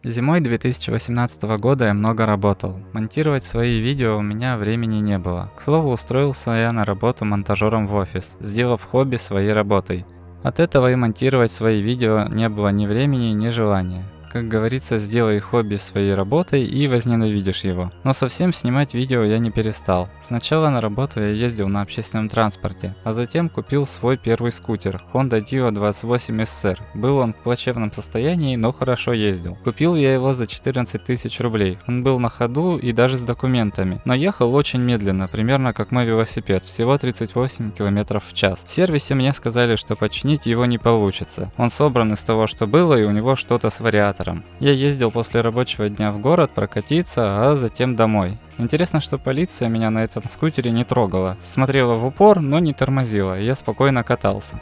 Зимой 2018 года я много работал. Монтировать свои видео у меня времени не было. К слову, устроился я на работу монтажером в офис, сделав хобби своей работой. От этого и монтировать свои видео не было ни времени, ни желания. Как говорится, сделай хобби своей работой и возненавидишь его. Но совсем снимать видео я не перестал. Сначала на работу я ездил на общественном транспорте, а затем купил свой первый скутер Honda Dio 28 SR. Был он в плачевном состоянии, но хорошо ездил. Купил я его за 14 тысяч рублей. Он был на ходу и даже с документами, но ехал очень медленно, примерно как мой велосипед, всего 38 км в час. В сервисе мне сказали, что починить его не получится. Он собран из того, что было, и у него что-то с вариатором. Я ездил после рабочего дня в город прокатиться, а затем домой. Интересно, что полиция меня на этом скутере не трогала. Смотрела в упор, но не тормозила, и я спокойно катался.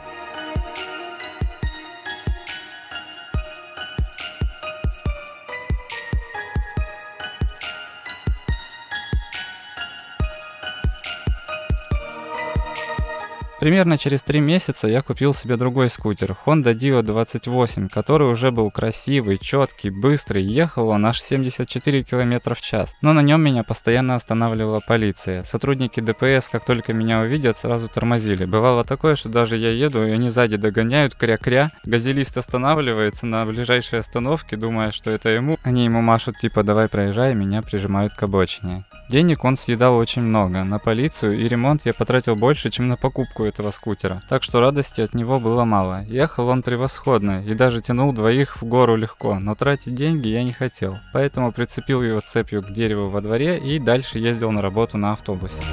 Примерно через 3 месяца я купил себе другой скутер Honda Dio 28, который уже был красивый, четкий, быстрый, ехал он аж 74 км в час. Но на нем меня постоянно останавливала полиция. Сотрудники ДПС, как только меня увидят, сразу тормозили. Бывало такое, что даже я еду, и они сзади догоняют, кря-кря. Газелист останавливается на ближайшей остановке, думая, что это ему. Они ему машут типа «давай проезжай», меня прижимают к обочине. Денег он съедал очень много. На полицию и ремонт я потратил больше, чем на покупку этого скутера. Так что радости от него было мало. Ехал он превосходно и даже тянул двоих в гору легко, но тратить деньги я не хотел. Поэтому прицепил его цепью к дереву во дворе и дальше ездил на работу на автобусе.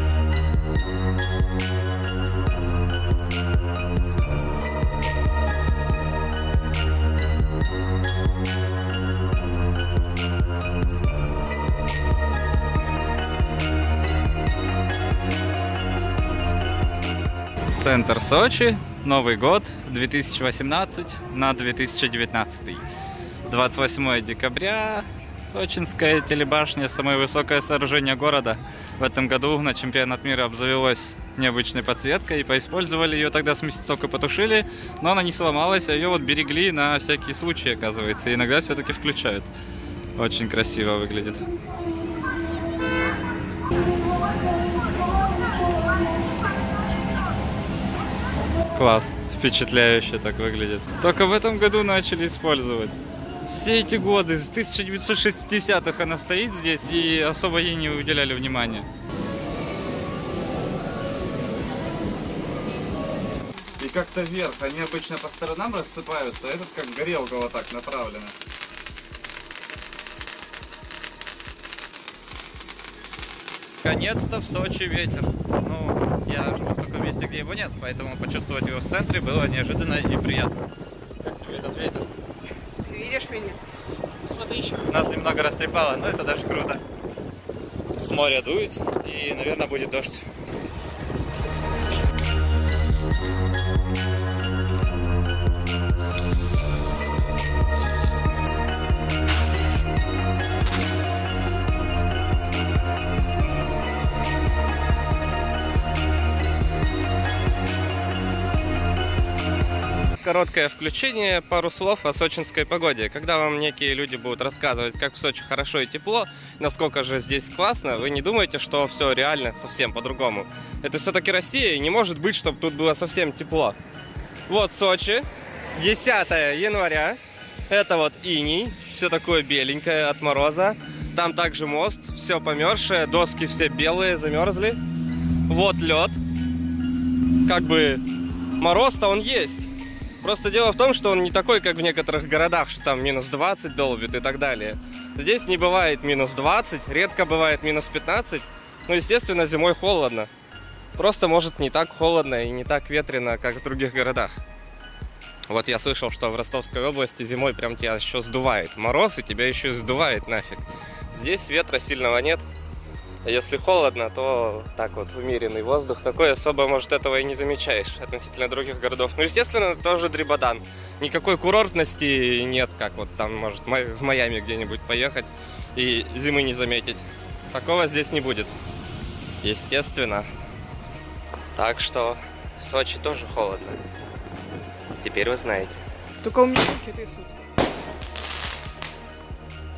Центр Сочи, Новый год, 2018 на 2019. 28 декабря, Сочинская телебашня, самое высокое сооружение города. В этом году на чемпионат мира обзавелась необычной подсветкой, и поиспользовали ее тогда с месяцок и потушили, но она не сломалась, а ее вот берегли на всякий случай, оказывается, и иногда все-таки включают. Очень красиво выглядит. Класс, впечатляюще так выглядит. Только в этом году начали использовать. Все эти годы, с 1960-х она стоит здесь, и особо ей не уделяли внимания. И как-то вверх, они обычно по сторонам рассыпаются, а этот как горелка вот так направлена. Наконец-то в Сочи ветер. Ну, я живу в таком месте, где его нет, поэтому почувствовать его в центре было неожиданно и приятно. Как тебе этот ветер? Ты видишь меня? Смотри еще. Нас немного растрепало, но это даже круто. С моря дует и, наверное, будет дождь. Короткое включение, пару слов о сочинской погоде. Когда вам некие люди будут рассказывать, как в Сочи хорошо и тепло, насколько же здесь классно, вы не думаете, что все реально совсем по-другому. Это все-таки Россия, и не может быть, чтобы тут было совсем тепло. Вот Сочи, 10 января, это вот иней, все такое беленькое от мороза. Там также мост, все померзшее, доски все белые, замерзли. Вот лед. Как бы мороз-то он есть. Просто дело в том, что он не такой, как в некоторых городах, что там минус 20 долбит и так далее. Здесь не бывает минус 20, редко бывает минус 15. Ну, естественно, зимой холодно. Просто, может, не так холодно и не так ветрено, как в других городах. Вот я слышал, что в Ростовской области зимой прям тебя еще сдувает мороз, и тебя еще и сдувает нафиг. Здесь ветра сильного нет. Если холодно, то так вот умеренный воздух такой, особо, может, этого и не замечаешь относительно других городов. Ну, естественно, тоже Дребодан. Никакой курортности нет, как вот там, может, в Майами где-нибудь поехать и зимы не заметить. Такого здесь не будет, естественно. Так что в Сочи тоже холодно. Теперь вы знаете. Только у меня руки трясутся.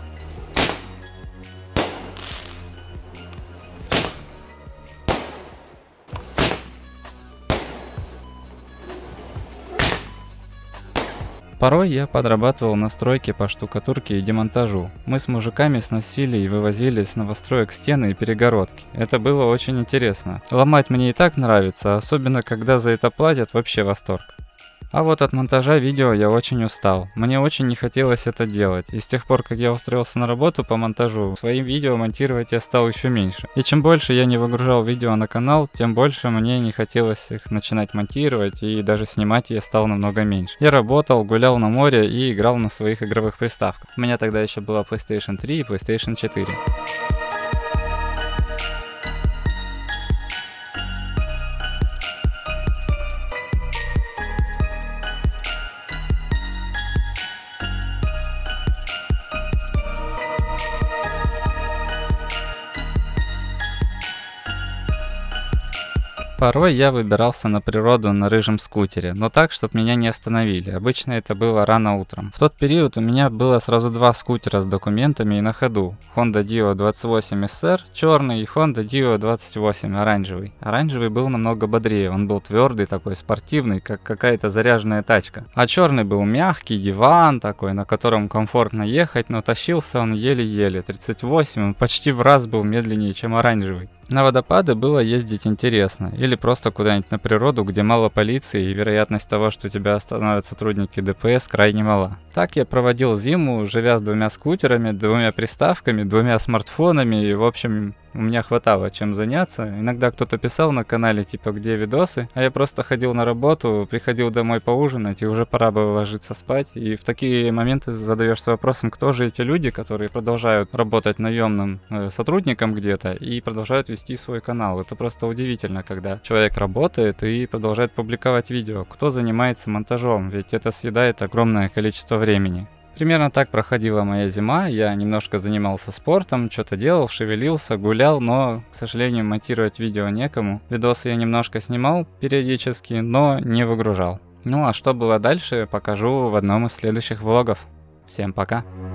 Порой я подрабатывал на стройке по штукатурке и демонтажу. Мы с мужиками сносили и вывозили с новостроек стены и перегородки. Это было очень интересно. Ломать мне и так нравится, особенно когда за это платят, вообще восторг. А вот от монтажа видео я очень устал. Мне очень не хотелось это делать. И с тех пор, как я устроился на работу по монтажу, свои видео монтировать я стал еще меньше. И чем больше я не выгружал видео на канал, тем больше мне не хотелось их начинать монтировать, и даже снимать я стал намного меньше. Я работал, гулял на море и играл на своих игровых приставках. У меня тогда еще была PlayStation 3 и PlayStation 4. Порой я выбирался на природу на рыжем скутере, но так, чтобы меня не остановили. Обычно это было рано утром. В тот период у меня было сразу два скутера с документами и на ходу. Honda Dio 28 SR черный и Honda Dio 28 оранжевый. Оранжевый был намного бодрее, он был твердый такой, спортивный, как какая-то заряженная тачка. А черный был мягкий, диван такой, на котором комфортно ехать, но тащился он еле-еле. 38, он почти в раз был медленнее, чем оранжевый. На водопады было ездить интересно, или просто куда-нибудь на природу, где мало полиции, и вероятность того, что тебя остановят сотрудники ДПС, крайне мала. Так я проводил зиму, живя с двумя скутерами, двумя приставками, двумя смартфонами, и в общем у меня хватало чем заняться. Иногда кто-то писал на канале, типа, где видосы, а я просто ходил на работу, приходил домой поужинать, и уже пора было ложиться спать. И в такие моменты задаешься вопросом, кто же эти люди, которые продолжают работать наемным сотрудником где-то и продолжают вести свой канал. Это просто удивительно, когда человек работает и продолжает публиковать видео. Кто занимается монтажом, ведь это съедает огромное количество времени. Примерно так проходила моя зима, я немножко занимался спортом, что-то делал, шевелился, гулял, но, к сожалению, монтировать видео некому. Видосы я немножко снимал периодически, но не выгружал. Ну а что было дальше, покажу в одном из следующих влогов. Всем пока!